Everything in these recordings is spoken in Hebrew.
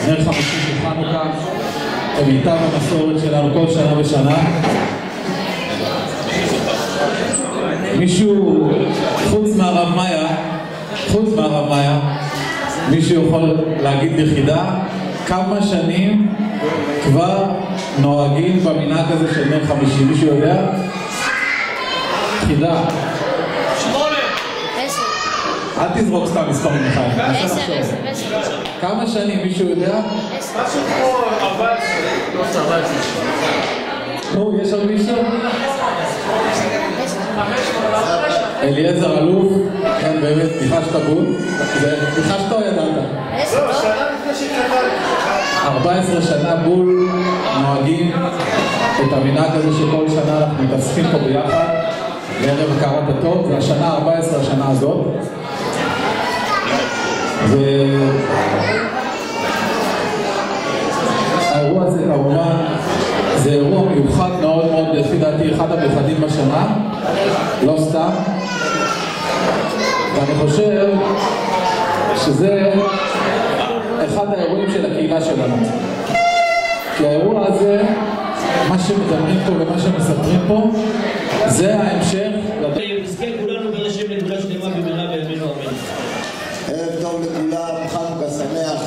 נר חמישי של חנוכה, כמיטב המסורת שלנו כל שנה ושנה. מישהו, חוץ מהרב מאיה, מישהו יכול להגיד ליחידה כמה שנים כבר נוהגים במנהג הזה של נר חמישי? מישהו יודע? חידה. 8. 10. אל תזרוק סתם מספרים אחד. 10. כמה שנים? מישהו יודע? 10. משהו כמו 14. נו, יש עוד מישהו? אליעזר אלוף, כן באמת, ניחשת בול. ניחשת או ידעת? 14 שנה בול נוהגים את המנהג הזה שכל שנה אנחנו מתאספים פה ביחד לערב הכרת הטוב, והשנה 14 השנה הזאת. והאירוע הזה כמובן זה אירוע מיוחד מאוד מאוד, לפי דעתי אחד המיוחדים בשנה, לא סתם. ואני חושב שזה אחד האירועים של הקהילה שלנו, כי האירוע הזה, מה שמדברים פה ומה שמספרים פה, זה ההמשך. נזכה כולנו ברשם לגאולה שלמה במהרה בימינו אמן. ערב טוב לכולם, חנוכה שמח.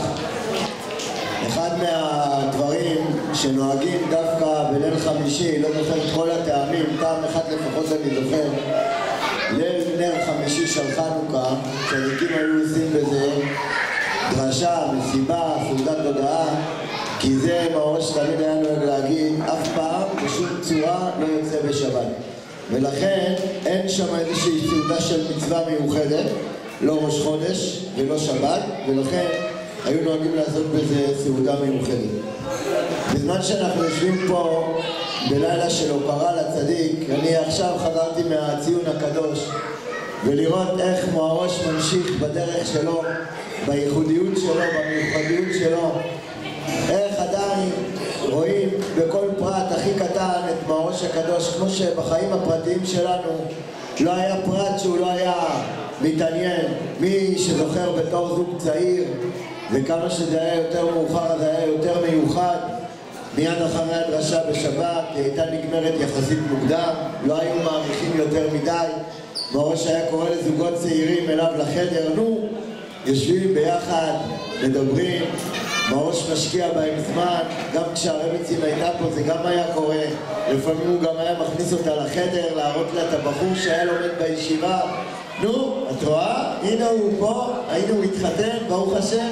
אחד מהדברים שנוהגים דווקא בליל חמישי, לא זוכר את כל הטעמים, טעם אחד לפחות אני זוכר, ליל נר חמישי של חנוכה, צדיקים היו עושים בזה דרשה, מסיבה, סעודת תודעה, כי זה מהראש תמיד היה נוהג להגיד, אף פעם בשום צורה לא יוצא בשבת. ולכן אין שם איזושהי סעודה של מצווה מיוחדת, לא ראש חודש ולא שבת, ולכן היו נוהגים לעשות בזה סעודה מיוחדת. בזמן שאנחנו יושבים פה בלילה של הוקרה לצדיק, אני עכשיו חזרתי מהציון הקדוש, ולראות איך מהראש ממשיך בדרך שלו, בייחודיות שלו, במיוחדיות שלו, איך עדיין רואים בכל פרט הכי קטן את מהראש הקדוש, כמו שבחיים הפרטיים שלנו לא היה פרט שהוא לא היה מתעניין. מי שזוכר בתור זוג צעיר, וכמה שזה היה יותר מאוחר, זה היה יותר מיוחד. מיד אחרי הדרשה בשבת, היא הייתה נגמרת יחסית מוקדם, לא היו מעריכים יותר מדי. מהראש היה קורא לזוגות צעירים אליו לחדר, נו, יושבים ביחד, מדברים, מהראש משקיע בהם זמן, גם כשהרבצין הייתה פה זה גם היה קורה, לפעמים הוא גם היה מכניס אותה לחדר, להראות לה את הבחור שהיה לומד בישיבה, נו, את רואה? הנה הוא פה, היינו הוא התחתן, ברוך השם.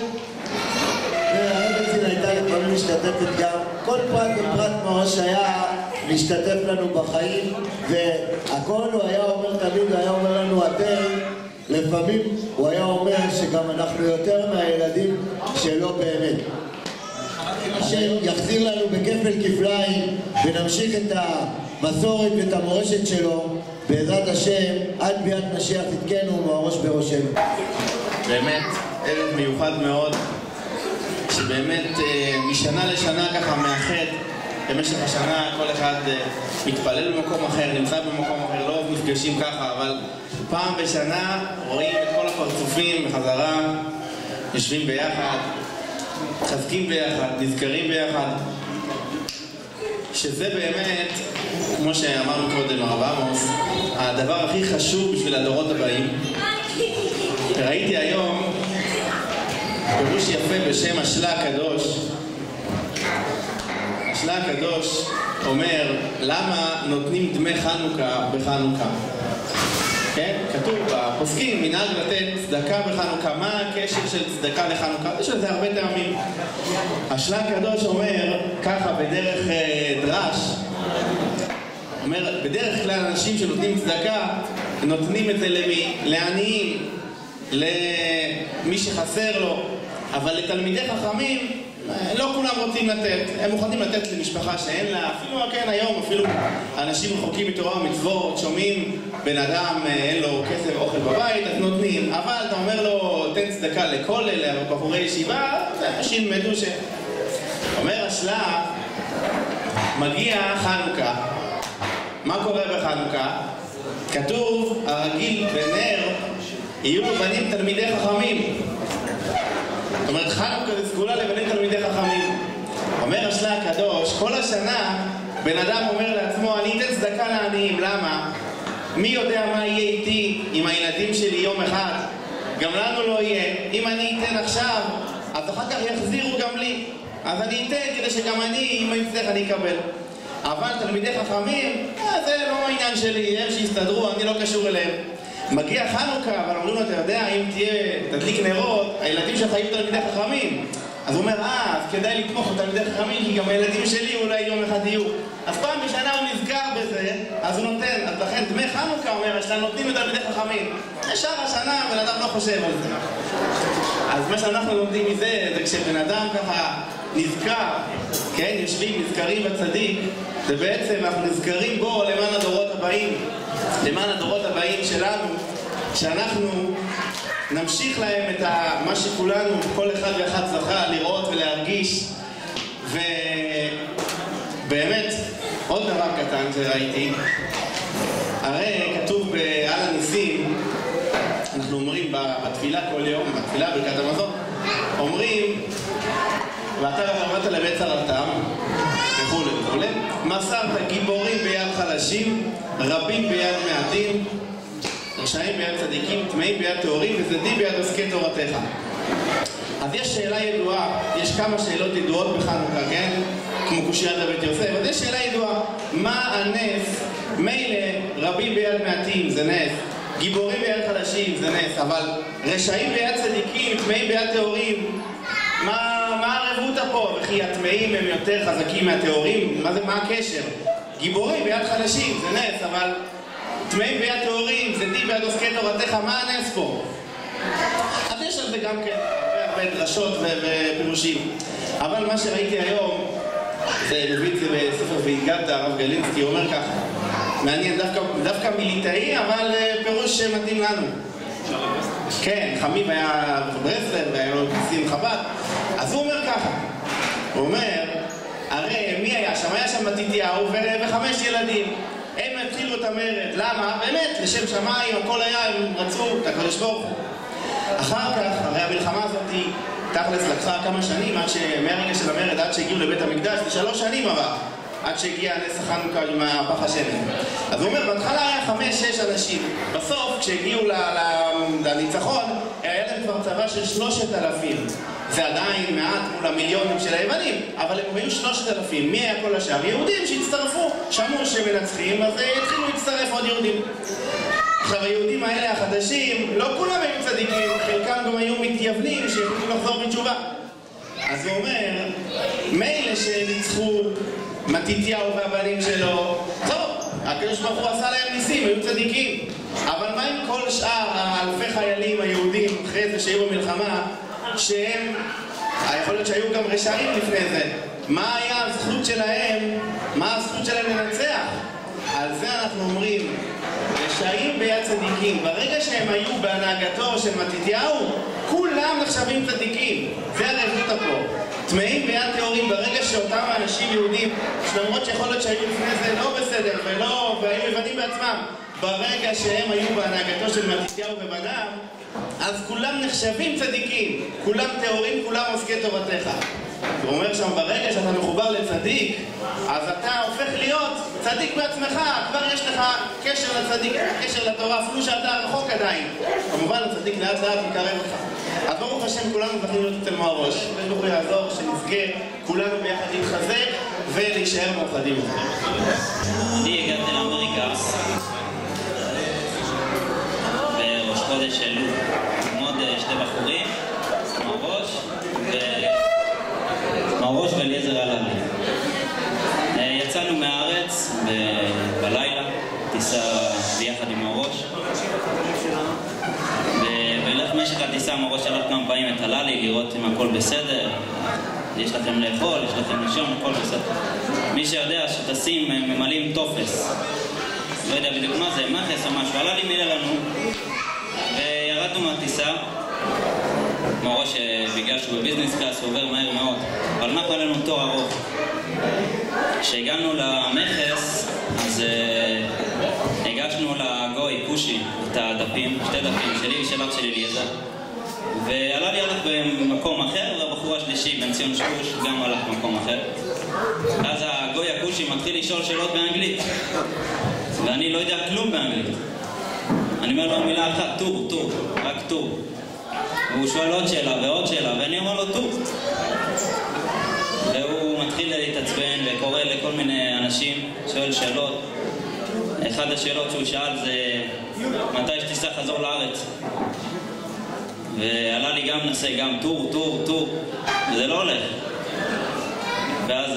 והרבצין הייתה לפעמים משתתפת גם, כל פרט ופרט מהראש היה משתתף לנו בחיים, והכל הוא היה אומר תמיד, הוא היה אומר לנו אתם, לפעמים הוא היה אומר שגם אנחנו יותר מהילדים שלא באמת. השם יחזיר לנו בכפל כפליים ונמשיך את המסורת ואת המורשת שלו בעזרת השם עד ביאת משיח צדקנו ומהראש בראשנו. באמת ערב מיוחד מאוד, שבאמת משנה לשנה ככה מאחד. במשך השנה כל אחד מתפלל במקום אחר, נמצא במקום אחר, לא נפגשים ככה, אבל פעם בשנה רואים את כל הפרצופים בחזרה, יושבים ביחד, חזקים ביחד, נזכרים ביחד, שזה באמת, כמו שאמר קודם הרב עמוס, הדבר הכי חשוב בשביל הדורות הבאים. ראיתי היום פירוש יפה בשם השלה הקדוש. השלה הקדוש אומר למה נותנים דמי חנוכה בחנוכה. כן? כתוב בפוסקים מנהג לתת צדקה בחנוכה. מה הקשר של צדקה לחנוכה? יש לזה הרבה טעמים. השלה הקדוש אומר ככה בדרך דרש, אומר בדרך כלל אנשים שנותנים צדקה נותנים את זה לעניים, למי שחסר לו, אבל לתלמידי חכמים לא כולם רוצים לתת, הם מוכנים לתת למשפחה שאין לה, אפילו כן היום, אפילו אנשים רחוקים מתורה ומצוות, שומעים בן אדם אין לו כסף אוכל בבית, אז נותנים, אבל אתה אומר לו תן צדקה לכל אלה, בחורי ישיבה, אנשים ילמדו ש... אומר השלה, מגיע חנוכה, מה קורה בחנוכה? כתוב, הרגיל בנר יהיו בנים תלמידי חכמים. זאת אומרת, חנוכה זה סגולה לבנים תלמידי הקדוש, כל השנה בן אדם אומר לעצמו, אני אתן צדקה לעניים, למה? מי יודע מה יהיה איתי עם הילדים שלי יום אחד? גם לנו לא יהיה. אם אני אתן עכשיו, אז אחר כך יחזירו גם לי. אז אני אתן כדי שגם אני, אם אני אצטרך, אני אקבל. אבל תלמידי חכמים, זה לא העניין שלי, הם שיסתדרו, אני לא קשור אליהם. מגיע חנוכה, אבל אומרים לו, אתה יודע, אם תדליק נרות, הילדים שלך יהיו תלמידי חכמים. אז הוא אומר, אז כדאי לתמוך בתלמידי חכמים, כי גם הילדים שלי אולי יום אחד יהיו. אז פעם בשנה הוא נזכר בזה, אז הוא נותן. אז לכן דמי חנוכה אומר, שאתה נותנים לתלמידי חכמים. בשאר השנה, בן אדם לא חושב על זה. אז מה שאנחנו לומדים מזה, זה כשבן אדם ככה נזכר, כן, יושבים, נזכרים בצדיק, זה בעצם אנחנו נזכרים בו למען הדורות הבאים, למען הדורות הבאים שלנו, שאנחנו נמשיך להם את מה שכולנו, כל אחד ואחד זכה לראות ולהרגיש. ובאמת, עוד דבר קטן שראיתי, הרי כתוב על הניסים, אנחנו אומרים בתפילה כל יום, בתפילה ברכת המזון, אומרים, ואתה רמת לבית צרתם, וכו' וכו', מסרת גיבורים ביד חלשים, רבים ביד מעטים, רשעים ביד צדיקים, טמאים ביד טהורים, וזדים ביד עוסקי תורתך. אז יש שאלה ידועה, יש כמה שאלות ידועות בחנוכה, כן? כמו קושיית בית יוסף, אז יש שאלה ידועה, מה הנס? מילא רבים ביד מעטים זה נס, גיבורים ביד חלשים זה נס, אבל רשעים ביד צדיקים, טמאים ביד טהורים, מה הרבותא פה? וכי הטמאים הם יותר חזקים מהטהורים? מה הקשר? גיבורים ביד חלשים זה נס, אבל טמאים ביד טהורים, זדים ביד עוסקי תורתך, מה הנס פה? אז יש על זה גם כן הרבה דרשות ופירושים. אבל מה שראיתי היום, זה מביא את זה בספר והגעת, הרב גלינסקי אומר ככה, מעניין, דווקא מיליטאי, אבל פירוש שמתאים לנו. כן, חמיב היה ברסלב והיה לו כיסים חב"ד, אז הוא אומר ככה, הוא אומר, הרי מי היה שם? היה שם מתתיהו וחמש ילדים. הם התחילו את המרד, למה? באמת, לשם שמיים, הכל היה, הם רצו את הקדוש ברוך הוא. אחר כך, הרי המלחמה הזאת תכלס לקחה כמה שנים, מהרגע של המרד עד שהגיעו לבית המקדש, זה 3 שנים עבר, עד שהגיע נס החנוכה עם הפח השמן. אז הוא אומר, בהתחלה היה 5-6 אנשים, בסוף כשהגיעו לניצחון, היה להם כבר צבא של 3,000. זה עדיין מעט מול המיליונים של היוונים, אבל הם היו 3,000. מי היה כל השאר? יהודים שהצטרפו, שמעו שמנצחים, אז התחילו להצטרף עוד יהודים. עכשיו היהודים האלה החדשים, לא כולם היו צדיקים, חלקם גם היו מתייוונים שהחליטו לחזור בתשובה. אז הוא אומר, מילא שניצחו מתתיהו והבנים שלו, טוב, הקדוש ברוך הוא עשה להם ניסים, היו צדיקים. אבל מה עם כל שאר האלפי חיילים היהודים אחרי זה שהיו במלחמה, שהם, יכול להיות שהיו גם רשעים לפני זה, מה היה הזכות שלהם, מה הזכות שלהם לנצח? על זה אנחנו אומרים, רשעים ביד צדיקים. ברגע שהם היו בהנהגתו של מתתיהו, כולם נחשבים צדיקים. זה הרבותא פה. טמאים ביד טהורים, ברגע שאותם אנשים יהודים, שלמרות שיכול להיות שהיו לפני זה לא בסדר והיו יוונים בעצמם, ברגע שהם היו בהנהגתו של מתתיהו ובניו, אז כולם נחשבים צדיקים, כולם טהורים, כולם עוסקי תורתך. הוא אומר שם, ברגע שאתה מחובר לצדיק, אז אתה הופך להיות צדיק בעצמך, כבר יש לך קשר לצדיק, קשר לתורה, אפילו שאתה רחוק עדיין. כמובן, הצדיק לאט לאט מקרב אותך. אז ברוך השם, כולנו זכינו להיות אצל מהראש. ברוך הוא יעזור, שנזכה כולנו ביחד להתחזק ולהישאר מאוחדים. אני הגעתי לאמריקה בראש חודש אלול, עם עוד 2 בחורים, מהראש ואליעזר הללי. יצאנו מהארץ בלילה, טיסה ביחד עם מהראש. ובילך משך הטיסה מהראש שלח כמה פעמים את הללי לראות אם הכל בסדר, יש לכם לאכול, יש לכם לישון, הכל בסדר. מי שיודע שטסים ממלאים טופס, לא יודע בדיוק מה זה, מכס או משהו, הללי מילא לנו וירדנו מהטיסה. מהראש בגלל שהוא בביזנס קלאס הוא עובר מהר מאוד, אבל אנחנו עלינו תור ארוך. כשהגענו למכס, אז הגשנו לגוי קושי את הדפים, 2 דפים שלי ושל אח שלי אליעזר, ועלה לי הלך במקום אחר, והבחור השלישי בן ציון שקוש גם הלך במקום אחר. אז הגוי הכושי מתחיל לשאול שאלות באנגלית, ואני לא יודע כלום באנגלית. אני אומר לו מילה אחת, טור, רק טור. והוא שואל עוד שאלה ועוד שאלה, ואני אומר לו טור. והוא מתחיל להתעצבן וקורא לכל מיני אנשים, שואל שאלות. אחד השאלות שהוא שאל זה מתי שתיסע חזור לארץ. ועלה לי גם נושא, גם טור, וזה לא הולך. ואז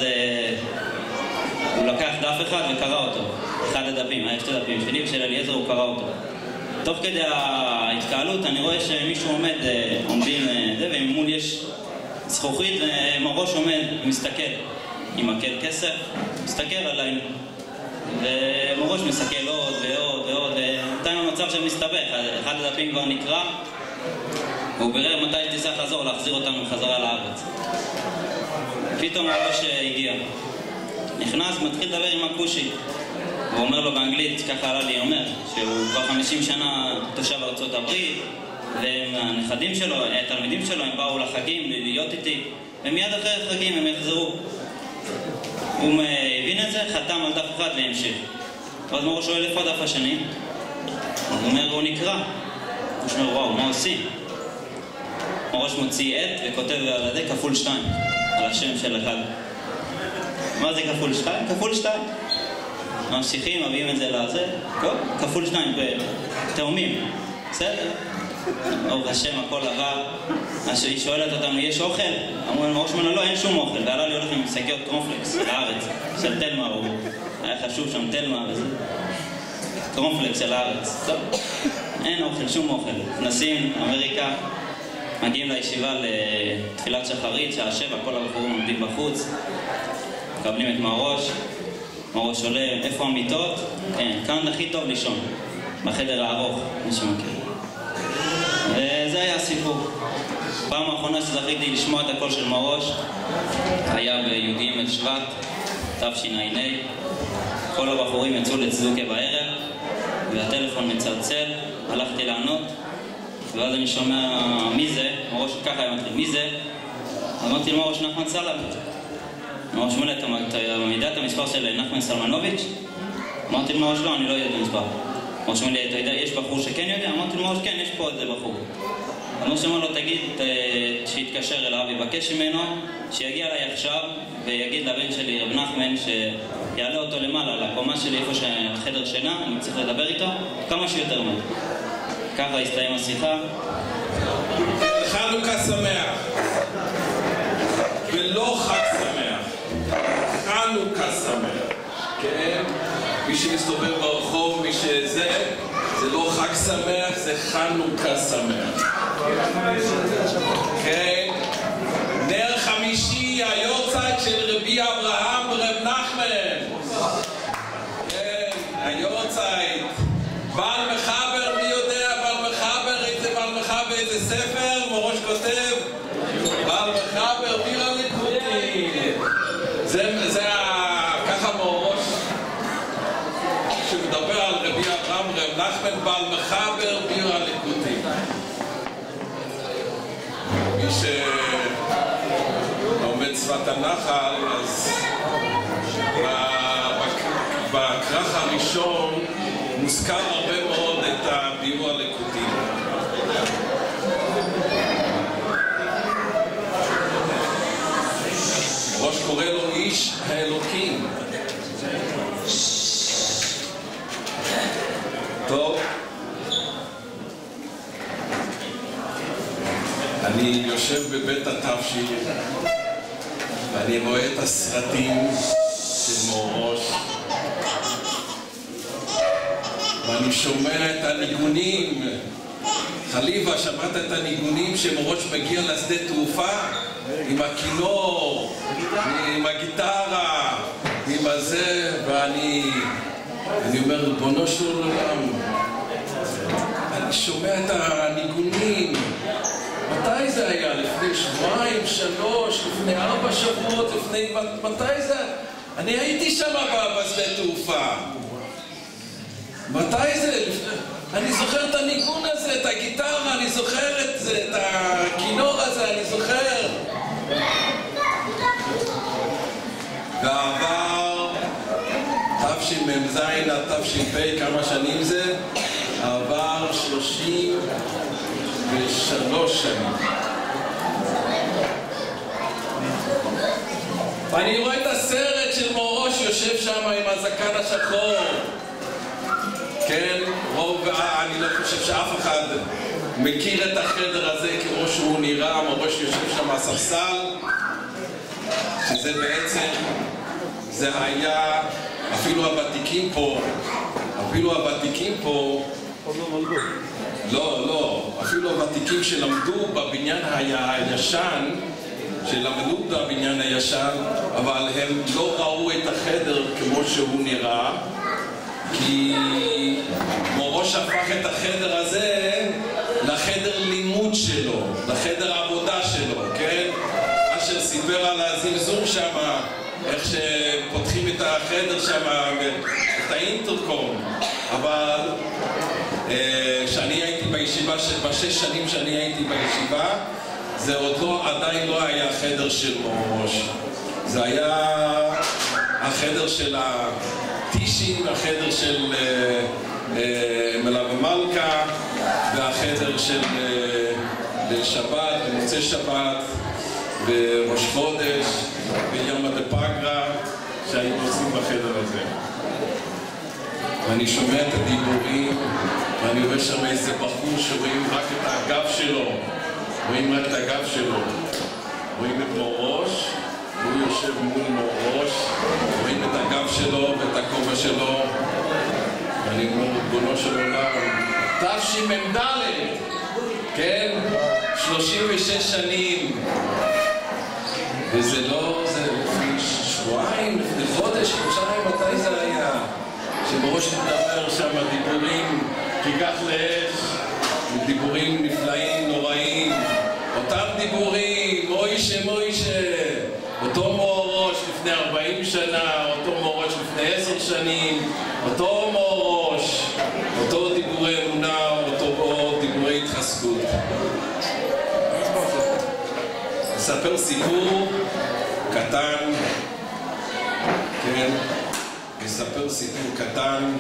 הוא לקח דף אחד וקרא אותו, אחד הדפים, היה שתי דפים, שלי ושל אליעזר, הוא קרא אותו. תוך כדי ההתקהלות אני רואה שמישהו עומדים זה, וממול יש זכוכית ומראש עומד ומסתכל עם מקל כסף, מסתכל עליי, ומראש מסתכל עוד ועוד, ובינתיים המצב שם מסתבך, אחד הדפים כבר נקרא, והוא בירר מתי שתיסע חזור להחזיר אותנו חזרה לארץ. פתאום הראש הגיע, נכנס, מתחיל לדבר עם הכושי. הוא אומר לו באנגלית, ככה עלה לי, אומר, שהוא כבר 50 שנה תושב ארצות הברית, והנכדים שלו, התלמידים שלו, הם באו לחגים להיות איתי, ומיד אחרי החגים הם יחזרו. הוא הבין את זה, חתם על דף אחד והמשיך. ואז מראש שואל איפה הדף השני? הוא אומר, הוא נקרא. הוא אומר, וואו, מה עושים? מראש מוציא עט וכותב על זה כפול 2, על השם של אחד. מה זה כפול 2? כפול 2. ממשיכים, מביאים את זה לזה, כפול 2, תאומים, בסדר? אור השם, הכל עבר. היא שואלת אותנו, יש אוכל? אמרו לנו, ראש מנה, לא, אין שום אוכל. ועלה לי הולך עם שקיות קרונפלקס לארץ, של תלמה, הוא היה חשוב שם תלמה וזה. קרונפלקס של הארץ, טוב. אין אוכל, שום אוכל. נסים, אמריקה, מגיעים לישיבה לתפילת שחרית, שעה 7, כל הבחורים עומדים בחוץ, מקבלים את מהראש. מראש עולה, איפה המיטות? כן, כאן הכי טוב לישון, בחדר הארוך, מי שמכיר. וזה היה הסיפור. פעם האחרונה שזכיתי לשמוע את הקול של מראש היה בי"ג שבט, תשע"ה. כל הבחורים יצאו לצדוקה בערב, והטלפון מצלצל, הלכתי לענות, ואז אני שומע מי זה, מראש ככה היה מתחיל, מי זה? אמרתי למראש, נחמן סלמנוביץ'. מראש מולה, אתה יודע את המספר של נחמן סלמנוביץ'? אמרתי למראש, לא, אני לא יודע את המספר. מראש מולה, אתה יודע, יש בחור שכן יודע? אמרתי למראש, כן, יש פה איזה בחור. מראש אמר לו, תגיד, שיתקשר אליו, יבקש ממנו, שיגיע אליי עכשיו, ויגיד לבן שלי, רב נחמן, שיעלה אותו למעלה, לקומה שלי, איפה שהחדר שינה, אני צריך לדבר איתו, כמה שיותר מהר. ככה הסתיים השיחה. חנוכה שמח. ולא חג שמח. חנוכה שמח. כן? מי שמסתובב ברחוב, מי שזה, זה לא חג שמח, זה חנוכה שמח. כן? נר חמישי, היורצייט של רבי אברהם ורב נחמן. כן, היורצייט. בעל מחבר, מי יודע בעל מחבר, איזה בעל מחבר, איזה ספר, מראש כותב, בעל מחבר, בירה ליקוטי. זה ככה מראש, שמדבר על רבי אברהם ורב נחמן, בעל מחבר, בירה ליקוטי. מי שעומד שפת הנחל, אז בכרך הראשון מוזכר הרבה מאוד את הביאור הליקוטי. ראש קורא לו איש האלוקים. טוב. אני יושב בבית התפשי ואני רואה את הסרטים של מורוש ואני שומע את הניגונים. חליבה, שמעת את הניגונים שמורוש מגיע לשדה תעופה עם הכינור, עם הגיטרה, עם הזה, ואני אומר, ריבונו של עולם, אני שומע את הניגונים. מתי זה היה? לפני שבועיים, 3, לפני 4 שבועות, מתי זה? אני הייתי שם בשדה תעופה. מתי זה? אני זוכר את הניגון הזה, את הגיטרה, אני זוכר את זה, את הכינור הזה, אני זוכר. ועבר תשמ"ז עד תש"פ, כמה שנים זה? עבר 33 שנים. ואני רואה את הסרט של מורוש יושב שם עם הזקן השחור. כן, אני לא חושב שאף אחד מכיר את החדר הזה כמו שהוא נראה. מורוש יושב שם הספסל, שזה בעצם, זה היה, אפילו הוותיקים פה, לא, אפילו הוותיקים שלמדו בבניין הישן, אבל הם לא ראו את החדר כמו שהוא נראה, כי מורוש הפך את החדר הזה לחדר לימוד שלו, לחדר עבודה שלו, כן? אשר סיפר על הזמזום שם, איך שפותחים את החדר שם, את האינטרקום. אבל כשאני הייתי בישיבה, בשש שנים שאני הייתי בישיבה, זה עדיין לא היה חדר של מורוש. זה היה החדר של הטישים, החדר של מלווה מלכה, והחדר של שבת, במוצאי שבת, בראש חודש, ביום הדפגרה, שהיינו עושים בחדר הזה. ואני שומע את הדיבורים, ואני רואה שם איזה בחור שרואים רק את הגב שלו. רואים רק את הגב שלו. רואים את מורוש, הוא יושב מול מורוש, רואים את הגב שלו ואת הכובע שלו. ואני אומר, ריבונו של עולם, תשמ"ד, כן? 36 שנים. וזה לא, זה לפני שבועיים, לפני חודש, חודשיים, מתי זה היה? שמורוש מדבר שם דיבורים, כיכך לאש, דיבורים נפלאים, נוראים, אותם דיבורים, מוישה, אותו מורוש לפני 40 שנה, אותו מורוש לפני 10 שנים, אותו מורוש, אותו דיבורי אמונה, אותו דיבורי התחזקות. אספר סיפור קטן, כן, אספר סיפור קטן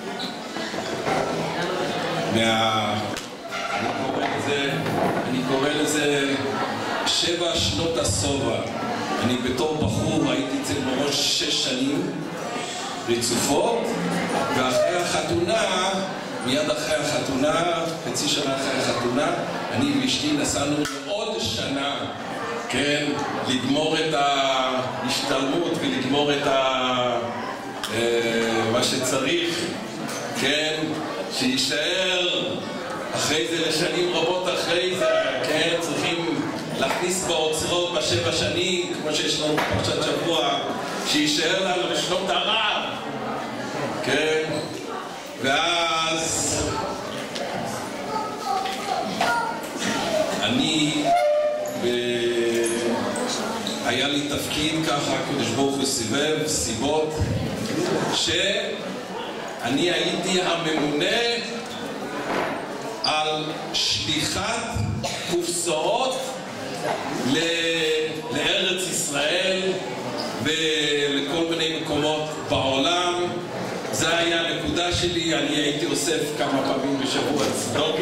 אני קורא לזה 7 שנות השובע. אני בתור בחור הייתי אצל מורוש 6 שנים רצופות, ואחרי החתונה, מיד אחרי החתונה, חצי שנה אחרי החתונה, אני ואשתי נסענו לעוד שנה, כן, לגמור את ההשתלמות ולגמור את מה שצריך, כן, שישאר אחרי זה לשנים רבות אחרי זה, כן, צריכים להכניס באוצרות ב7 שנים, כמו שיש לנו פרשת שבוע, שישאר לנו לשנות הרב, כן, ואז אני היה לי תפקיד ככה, הקדוש ברוך הוא סיבב סיבות שאני הייתי הממונה על שליחת קופסאות לארץ ישראל ולכל מיני מקומות בעולם. זה היה הנקודה שלי. אני הייתי אוסף כמה פעמים בשבוע צדוקה,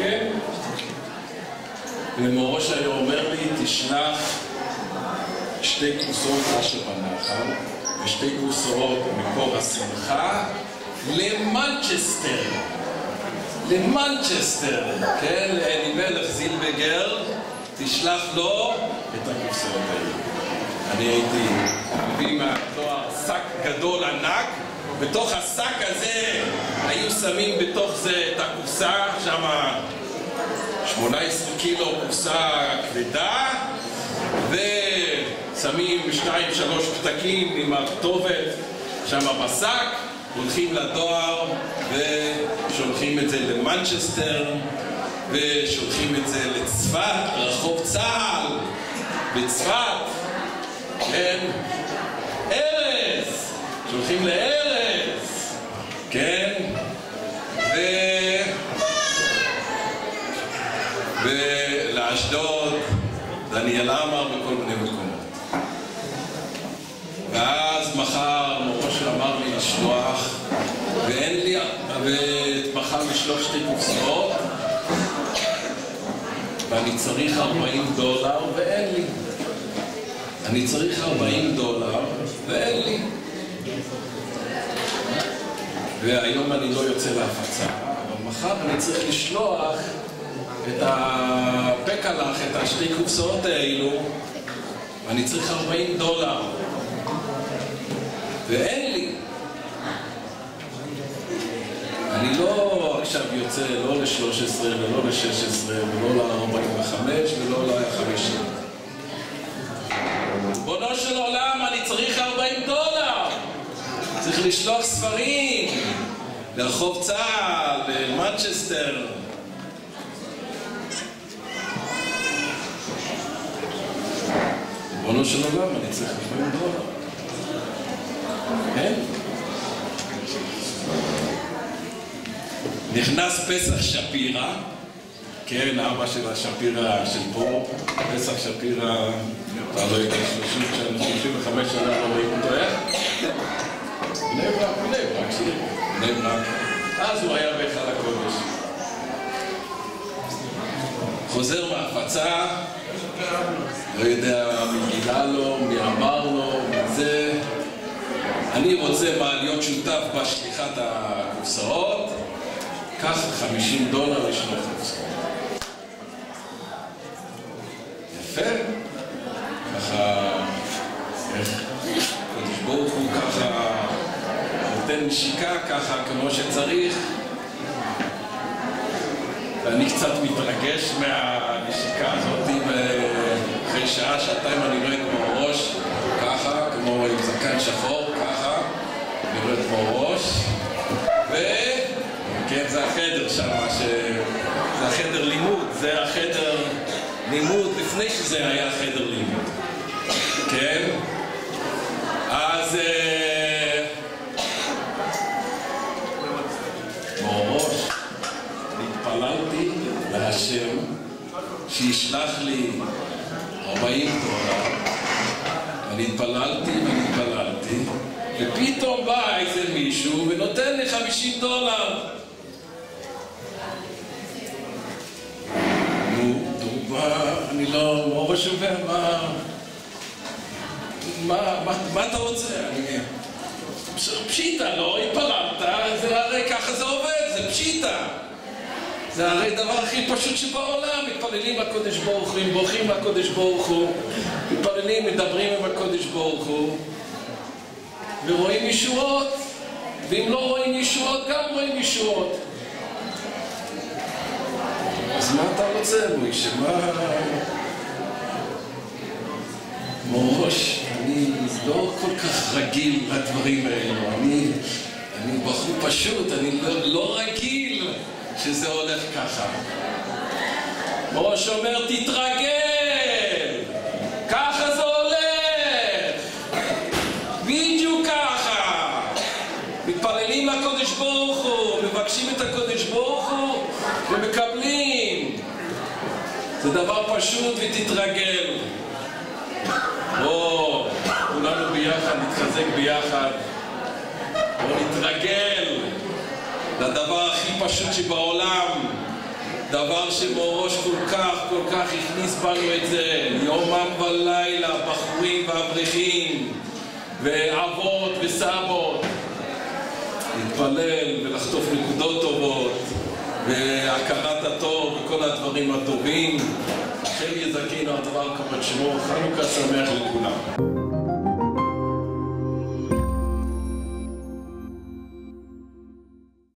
ומורוש היה אומר לי, תשלח 2 קופסאות אשר בנחל ו2 קופסאות מקור השמחה למנצ'סטר, כן, לאלימלך זילבגר, תשלח לו את הקופסאות האלה. אני הייתי מביא מהתואר שק גדול ענק, בתוך השק הזה היו שמים בתוך זה את הקופסה, שם 18 קילו קופסה כבדה, ושמים 2-3 פתקים עם הכתובת שם בשק, הולכים לדואר ושולחים את זה למנצ'סטר, ושולחים את זה לצפת, רחוב צהל בצפת, כן, ארז, שולחים לארז, כן, ולאשדוד, דניאל אמר, בכל מיני מקומות. ואז מחר מורוש אמר לי לשלוח, ואין לי, ומחר לשלוח 2 קופסאות, ואני צריך $40 ואין לי. אני צריך $40 ואין לי. והיום אני לא יוצא להפצה, אבל מחר אני צריך לשלוח את הפקלח, את 2 קופסאות האלו, ואני צריך $40 ואין לי. אני לא עכשיו יוצא לא ל-13 ולא ל-16 ולא ל-45 ולא ל-50. בונו של עולם, אני צריך $40. צריך לשלוח ספרים לרחוב צה"ל, למנצ'סטר. בונו של עולם, אני צריך $40. כן? נכנס פסח שפירא, כן, אבא של השפירא של פה, פסח שפירא, אתה לא יודע, 35 שנה לא רואים אותו, בני ברק, אז הוא היה בהיכל הקודש. חוזר מההפצה, לא יודע מי גילה לו, מי אמר לו, זה. אני רוצה להיות שותף בשליחת הקופסאות, קח $50 לשלוח קופסאות. יפה, ככה, קודש ברוך הוא ככה נותן נשיקה ככה כמו שצריך, ואני קצת מתרגש מהנשיקה הזאת, ואחרי שעה, שעתיים אני רואה כמו ראש, ככה, כמו עם זקן שחור, ככה, אני רואה כמו ראש, כן, זה החדר שם, זה החדר לימוד, זה החדר לימוד לפני שזה היה חדר לימוד, כן? אז מראש התפללתי להשם שישלח לי $40. אני התפללתי, ופתאום בא איזה מישהו ונותן לי $50. אני לא ראש אומר, מה אתה רוצה? פשיטה, לא התפללת, זה הרי ככה זה עובד, זה פשיטה. זה הרי דבר הכי פשוט שבעולם, מתפללים לקודש ברוך הוא, בורחים לקודש ברוך הוא, מתפללים, מדברים עם הקודש ברוך הוא, ורואים ישועות, ואם לא רואים ישועות, גם רואים ישועות. אז מה אתה רוצה, מוישה? מראש, אני לא כל כך רגיל לדברים האלו. אני בחור פשוט, אני לא רגיל שזה הולך ככה. מראש אומר, תתרגל! ככה זה הולך! בדיוק ככה! מתפללים לקודש ברוך הוא, מבקשים את הקודש ברוך הוא ומקבלים. זה דבר פשוט ותתרגל. בואו, כולנו ביחד, נתחזק ביחד. בואו נתרגל לדבר הכי פשוט שבעולם. דבר שמראש כל כך הכניס בנו את זה. יומם ולילה, בחורים ואברכים, ואבות וסבות. להתפלל ולחטוף נקודות טובות, והכרת הטוב וכל הדברים הטובים. השם יזכינו הדבר כבוד שמו. חנוכה שמח לכולם.